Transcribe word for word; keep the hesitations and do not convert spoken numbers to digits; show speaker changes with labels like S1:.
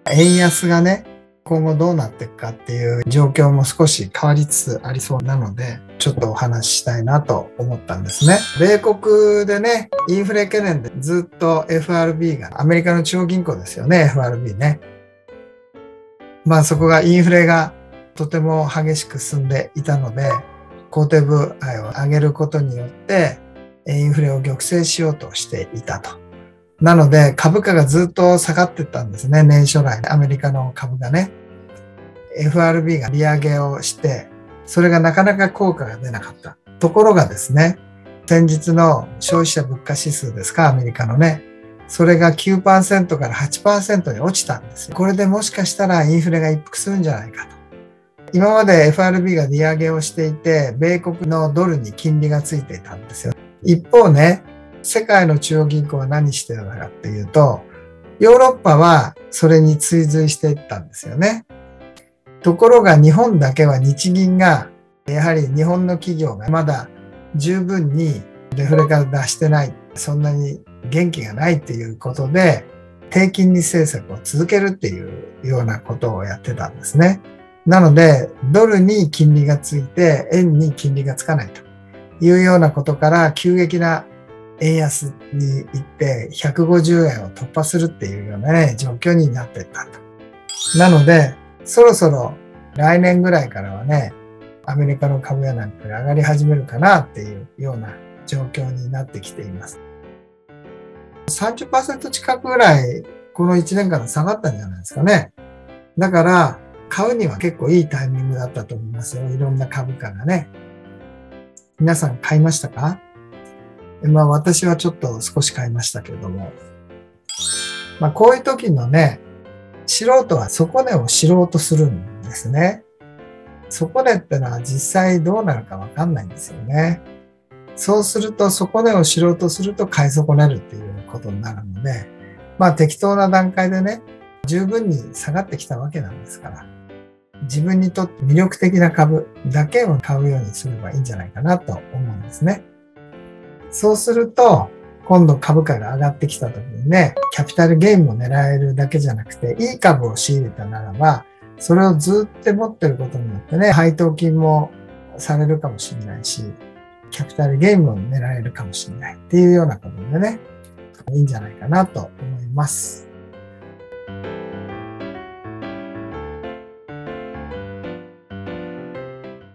S1: 円安がね、今後どうなっていくかっていう状況も少し変わりつつありそうなので、ちょっとお話ししたいなと思ったんですね。米国でね、インフレ懸念でずっと エフアールビー が、アメリカの中央銀行ですよね、エフアールビー ね。まあそこがインフレがとても激しく進んでいたので、公定部合を上げることによって、インフレを抑制しようとしていたと。なので株価がずっと下がっていったんですね、年初来、アメリカの株がね。エフアールビー が利上げをして、それがなかなか効果が出なかった。ところがですね、先日の消費者物価指数ですか、アメリカのね、それが きゅうパーセント から はちパーセント に落ちたんですよ。これでもしかしたらインフレが一服するんじゃないかと。今まで エフアールビー が利上げをしていて、米国のドルに金利がついていたんですよ。一方ね、世界の中央銀行は何してたかっていうと、ヨーロッパはそれに追随していったんですよね。ところが日本だけは日銀が、やはり日本の企業がまだ十分にデフレから出してない、そんなに元気がないっていうことで、低金利政策を続けるっていうようなことをやってたんですね。なので、ドルに金利がついて、円に金利がつかないというようなことから、急激な円安に行ってひゃくごじゅうえんを突破するっていうようなね、状況になっていったと。なので、そろそろ来年ぐらいからはね、アメリカの株やなんかが上がり始めるかなっていうような状況になってきています。さんじゅっパーセント 近くぐらいこのいちねんかんで下がったんじゃないですかね。だから買うには結構いいタイミングだったと思いますよ。いろんな株価がね。皆さん買いましたか？まあ私はちょっと少し買いましたけれども。まあこういう時のね、素人は底値を知ろうとするんですね。底値ってのは実際どうなるかわかんないんですよね。そうすると底値を知ろうとすると買い損ねるっていうことになるので、まあ適当な段階でね、十分に下がってきたわけなんですから、自分にとって魅力的な株だけを買うようにすればいいんじゃないかなと思うんですね。そうすると、今度株価が上がってきた時にね、キャピタルゲインも狙えるだけじゃなくて、いい株を仕入れたならば、それをずっと持ってることによってね、配当金もされるかもしれないし、キャピタルゲインも狙えるかもしれないっていうようなことでね、いいんじゃないかなと思います。